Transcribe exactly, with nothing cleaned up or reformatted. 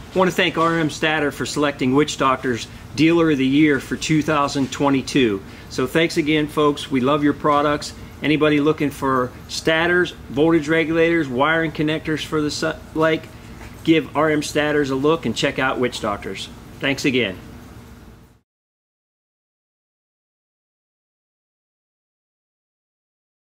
I want to thank R M Stator for selecting Witchdoctors Dealer of the Year for two thousand twenty-two. So thanks again, folks. We love your products. Anybody looking for stators, voltage regulators, wiring connectors for the lake, give R M Stators a look and check out Witchdoctors. Thanks again.